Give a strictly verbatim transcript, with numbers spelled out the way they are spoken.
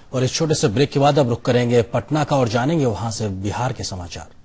और इस छोटे से ब्रेक के बाद अब रुक करेंगे पटना का और जानेंगे वहां से बिहार के समाचार।